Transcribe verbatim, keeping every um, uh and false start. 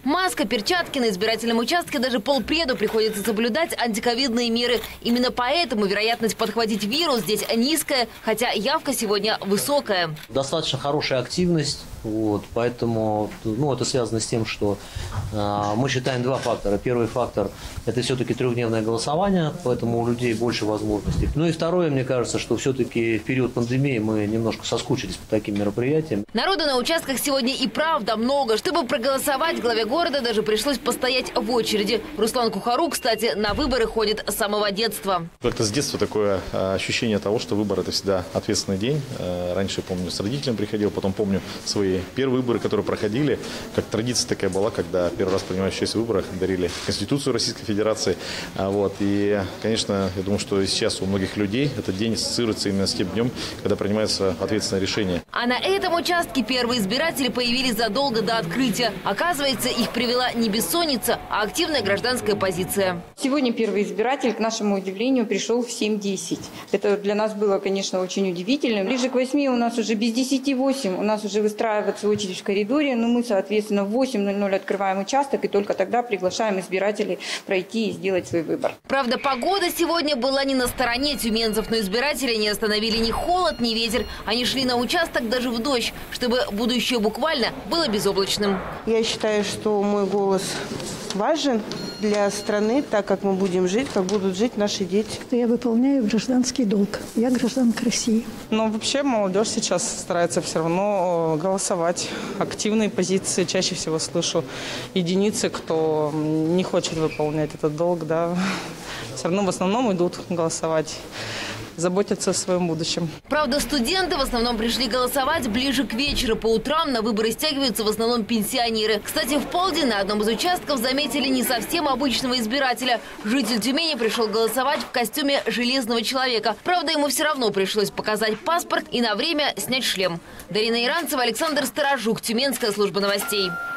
Маска, перчатки, на избирательном участке даже полпреду приходится соблюдать антиковидные меры. Именно поэтому вероятность подхватить вирус здесь низкая, хотя явка сегодня высокая. Достаточно хорошая активность, вот, поэтому ну, это связано с тем, что э, мы считаем два фактора. Первый фактор – это все-таки трехдневное голосование, поэтому у людей больше возможностей. Ну и второе, мне кажется, что все-таки в период пандемии мы немножко соскучились по таким мероприятиям. Народу на участках сегодня и правда много. Чтобы проголосовать, главе города даже пришлось постоять в очереди. Руслан Кухару, кстати, на выборы ходит с самого детства. Как-то с детства такое ощущение того, что выбор – это всегда ответственный день. Раньше, помню, с родителями приходил, потом помню свои первые выборы, которые проходили. Как традиция такая была, когда первый раз принимая участие в выборах, дарили Конституцию Российской Федерации. Вот. И, конечно, я думаю, что сейчас у многих людей этот день ассоциируется именно с тем днем, когда принимается ответственное решение. А на этом участке первые избиратели появились задолго до открытия. Оказывается, их привела не бессонница, а активная гражданская позиция. Сегодня первый избиратель, к нашему удивлению, пришел в семь десять. Это для нас было, конечно, очень удивительно. Ближе к восьми у нас уже без десяти восемь, у нас уже выстраивается очередь в коридоре, но мы, соответственно, в восемь ноль ноль открываем участок и только тогда приглашаем избирателей пройти и сделать свой выбор. Правда, погода сегодня была не на стороне тюменцев, но избиратели не остановили ни холод, ни ветер. Они шли на участок даже в дождь, чтобы будущее буквально было безоблачным. Я считаю, что мой голос важен для страны, так как мы будем жить, как будут жить наши дети. Я выполняю гражданский долг. Я гражданка России. Но вообще молодежь сейчас старается все равно голосовать. Активные позиции чаще всего слышу. Единицы, кто не хочет выполнять этот долг, да, все равно в основном идут голосовать. Заботятся о своем будущем. Правда, студенты в основном пришли голосовать ближе к вечеру. По утрам на выборы стягиваются в основном пенсионеры. Кстати, в полдень на одном из участков заметили не совсем обычного избирателя. Житель Тюмени пришел голосовать в костюме железного человека. Правда, ему все равно пришлось показать паспорт и на время снять шлем. Дарина Иранцева, Александр Сторожук, Тюменская служба новостей.